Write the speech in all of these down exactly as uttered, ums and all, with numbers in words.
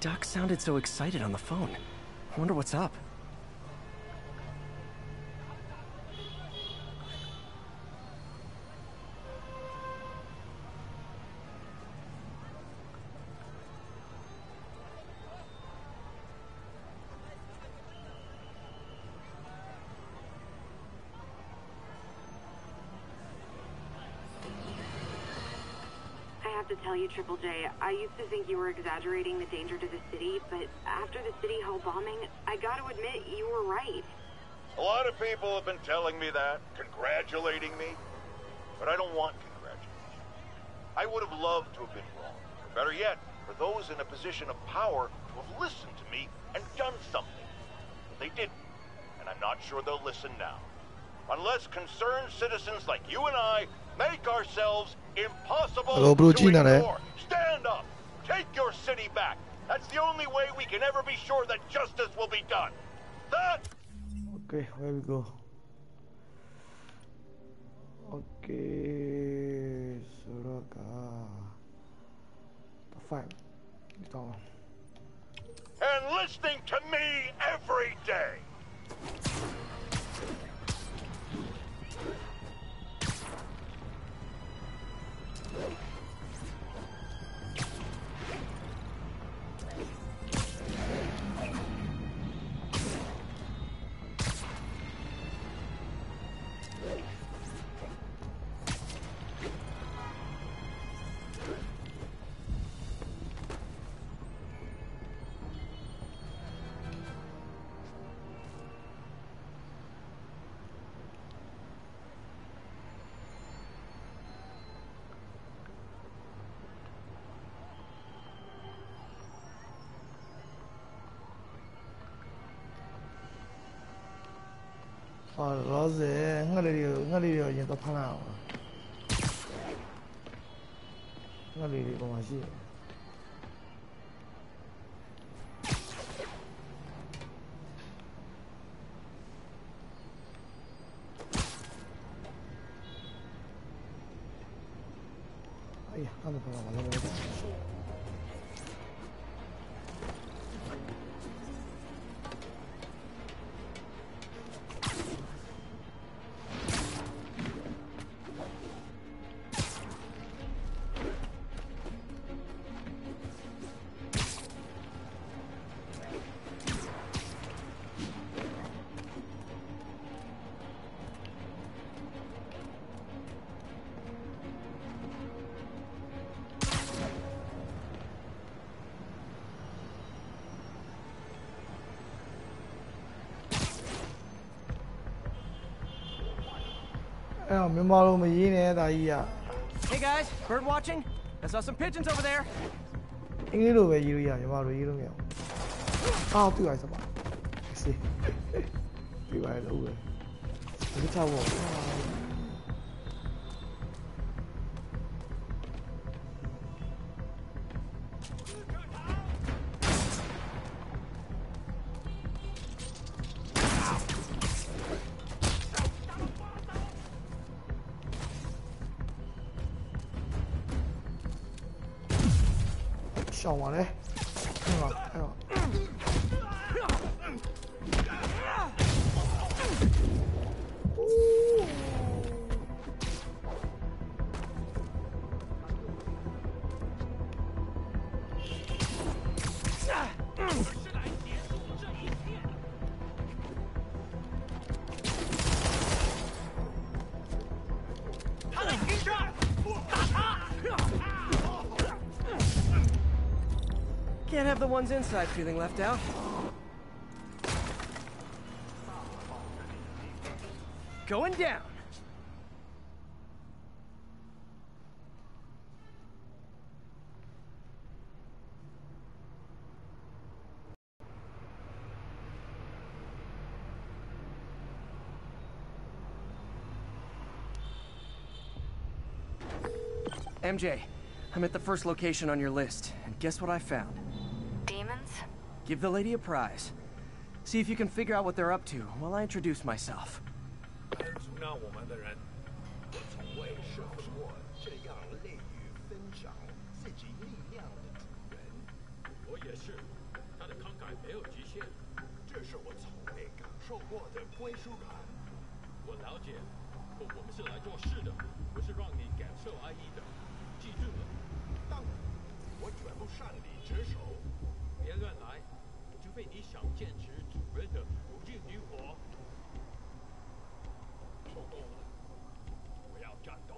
Duck sounded so excited on the phone. I wonder what's up. To tell you, Triple J, I used to think you were exaggerating the danger to the city, but after the City Hall bombing, I gotta admit, you were right. A lot of people have been telling me that, congratulating me, but I don't want congratulations. I would have loved to have been wrong. Or better yet, for those in a position of power to have listened to me and done something. But they didn't, and I'm not sure they'll listen now. Unless concerned citizens like you and I make ourselves impossible Hello, bro, to Gina, ignore. Stand up! Take your city back! That's the only way we can ever be sure that justice will be done. That... Okay, where we go? Okay, Soraka. The fight. And listening to me every day! Oh, Rose, ngắt đi điều, ngắt đi điều gì tao phá nào? Ngắt đi điều mà gì? Ay, ando por la mano. Hey guys, bird watching? I saw some pigeons over there. English lo be yi lo ya, Myanmar lo yi lo mya. Ah, တွေ့ပါစပါ. See. တွေ့ပါလို့ပဲ. ဒီချောက်ပေါ့. 上网嘞，看吧，看吧。 Can't have the ones inside feeling left out. Going down. M J, I'm at the first location on your list, and guess what I found? Demons? Give the lady a prize. See if you can figure out what they're up to while I introduce myself. 我也是，他的慷慨没有极限，这是我从没感受过的归属感。我了解，我们是来做事的，不是让你感受爱意的，记住了。当然，我绝不擅离职守。别乱来，除非你想坚持主人的不尽于火。受够了，我要战斗。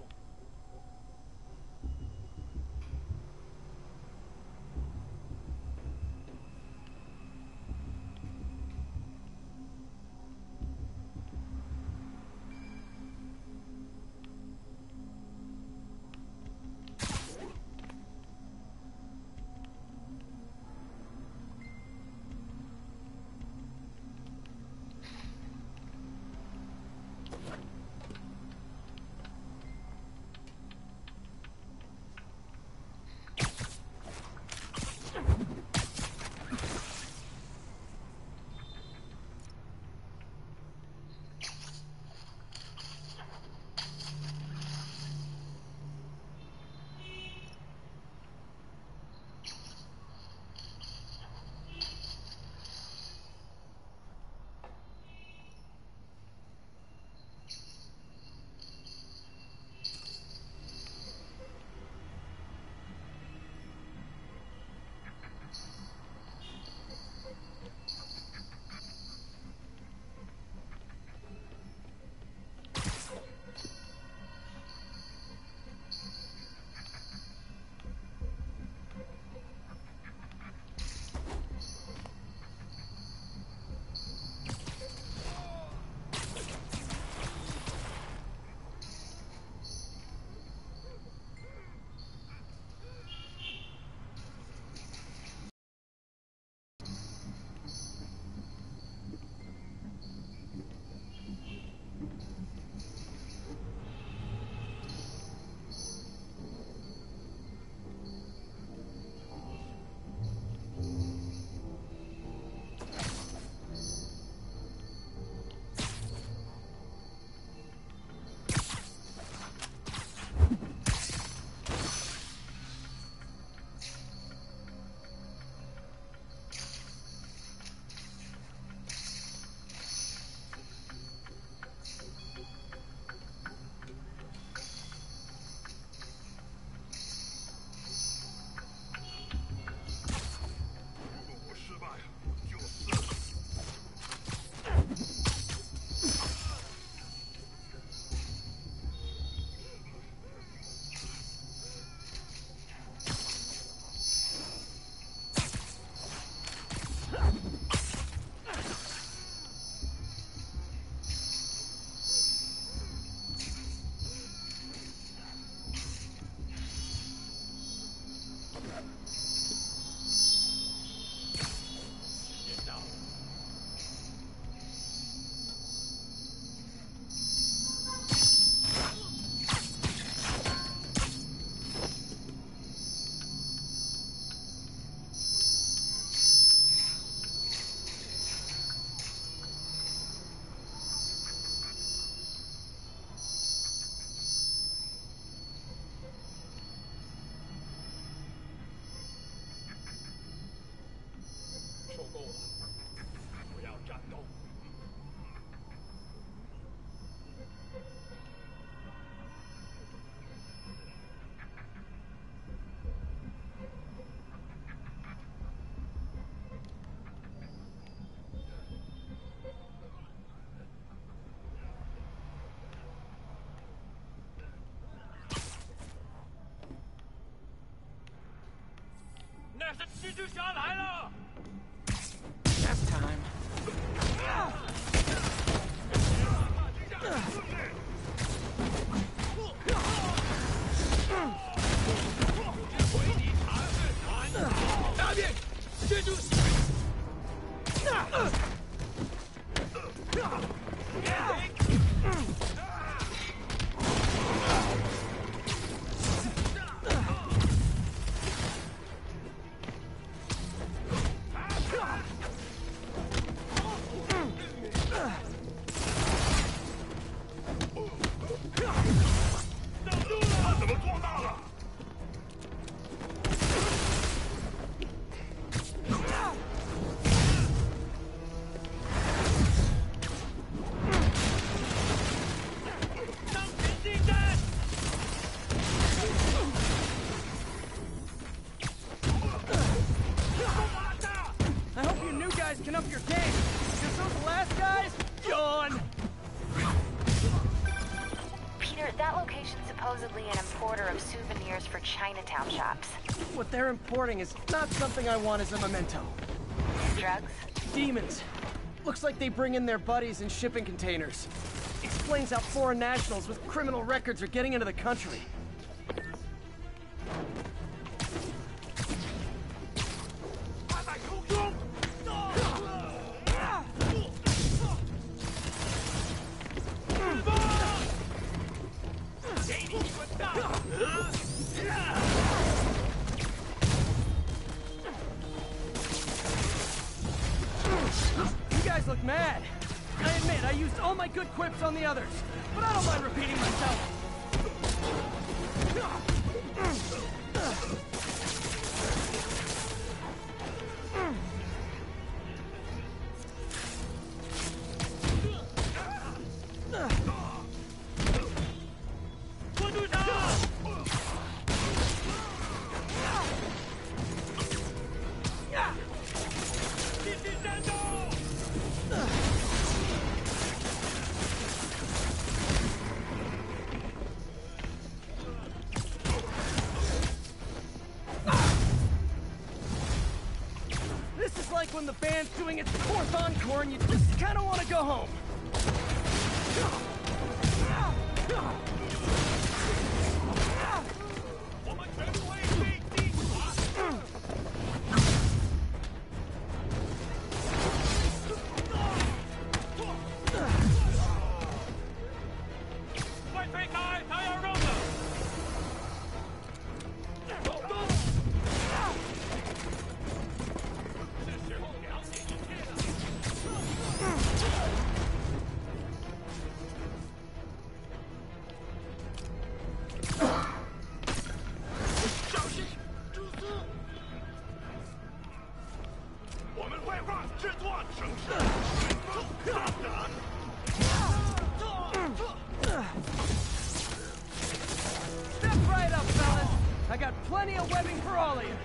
受够了，我要战斗。那是蜘蛛侠来了！ That's time. 回你查案团，大便，蜘蛛侠。 up your game, because those last guys, gone! Peter, that location's supposedly an importer of souvenirs for Chinatown shops. What they're importing is not something I want as a memento. Drugs? Demons. Looks like they bring in their buddies in shipping containers. Explains how foreign nationals with criminal records are getting into the country. You guys look mad. I admit, I used all my good quips on the others, but I don't mind repeating myself. Like when the band's doing its fourth encore and you just kind of want to go home. Step right up, fellas. I got plenty of webbing for all of you.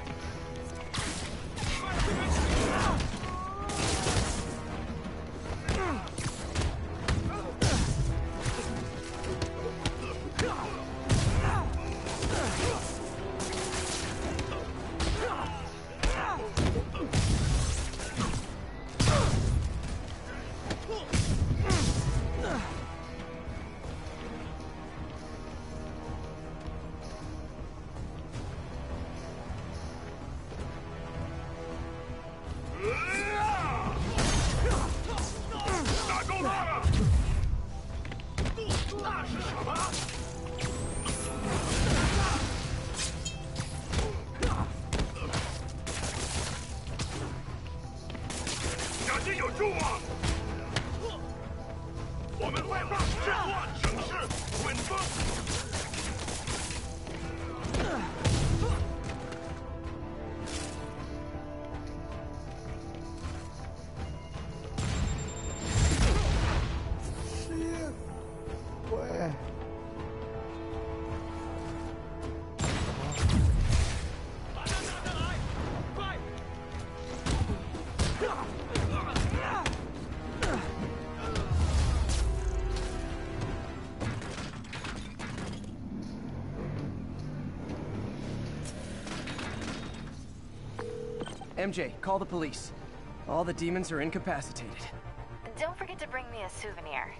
M J, call the police. All the demons are incapacitated. Don't forget to bring me a souvenir.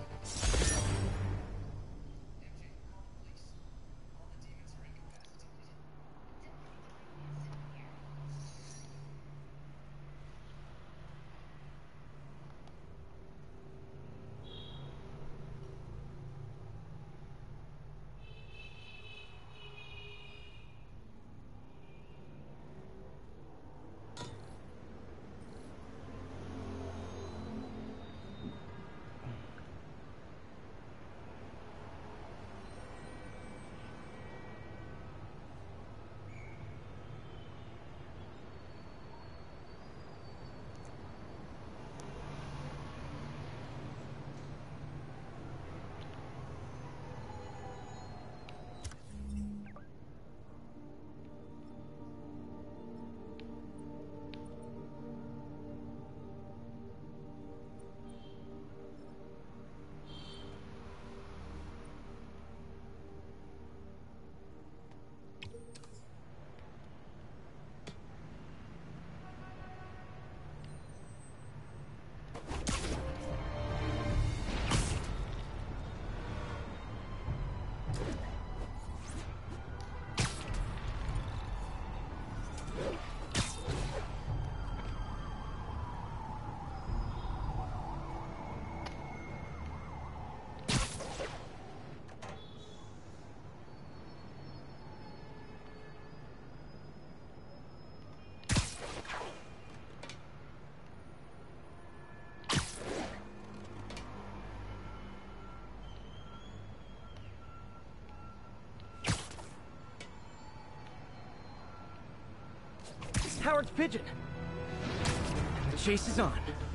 Howard's pigeon. And the chase is on.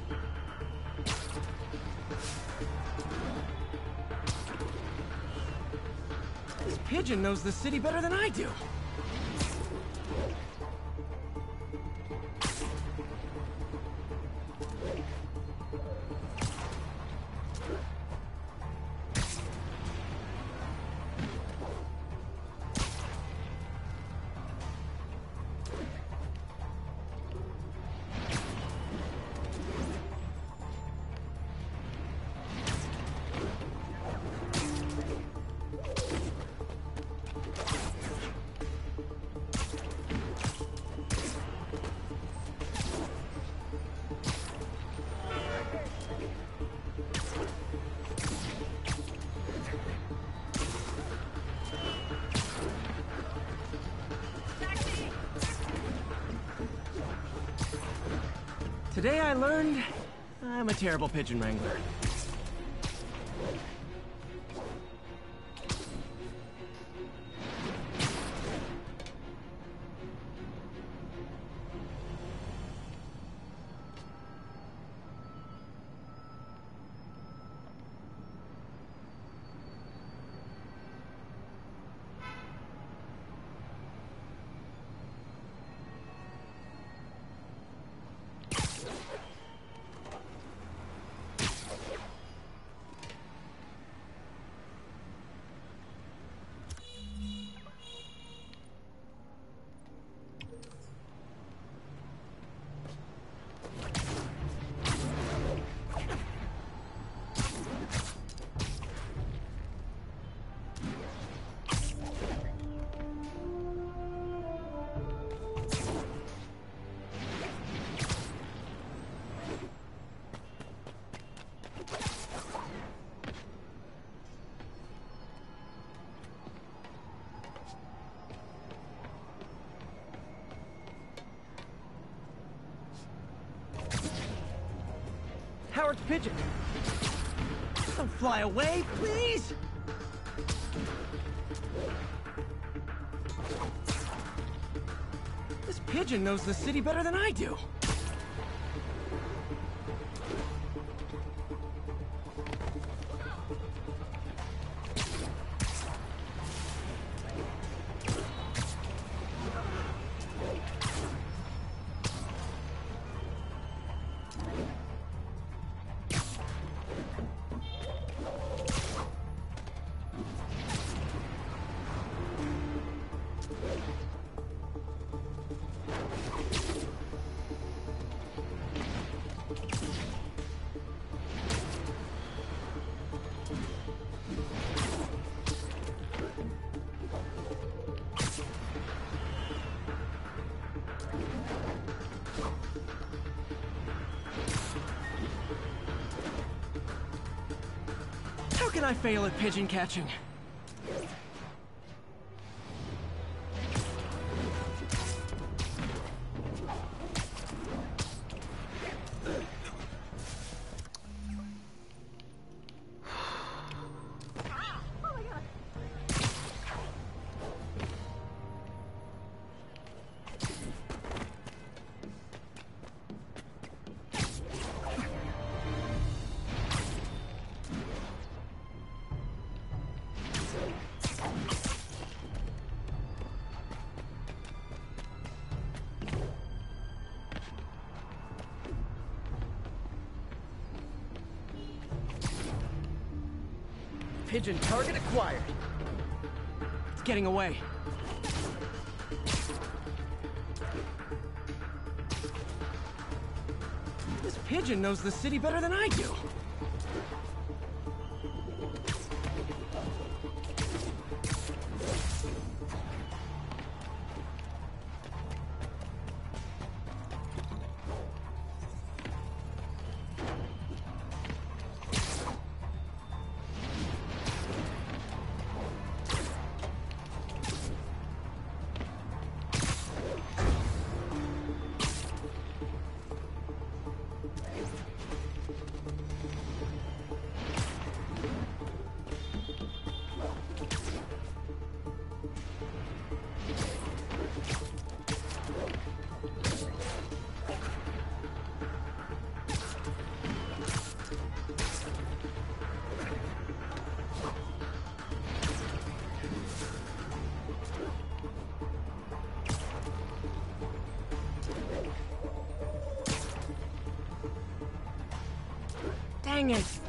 This pigeon knows the city better than I do. Today I learned I'm a terrible pigeon wrangler. Howard's pigeon. Don't fly away, please! This pigeon knows the city better than I do. How can I fail at pigeon catching? Pigeon target acquired. It's getting away. This pigeon knows the city better than I do. hanging.